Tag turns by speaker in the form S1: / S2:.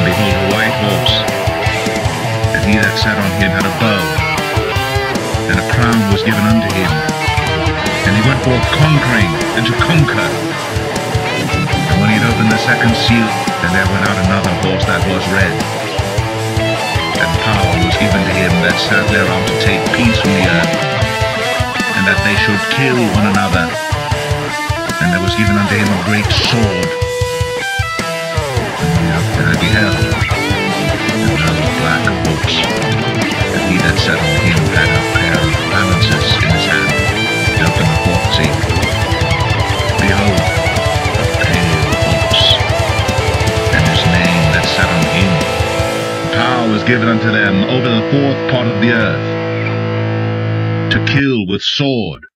S1: behold a white horse, and he that sat on him had a bow, and a crown was given unto him, and he went forth conquering and to conquer. And when he had opened the second seal, then there went out another horse that was red, and power was given to him that sat thereon to take peace from the earth, and that they should kill one another. And there was given unto him a great sword. And when he looked, and I beheld, and lo, a black horse, and he that sat on him had a pair of balances in his hand. And opened the fourth seal. Behold, a pale horse, and his name that sat on him. Power was given unto them over the fourth part of the earth, to kill with sword,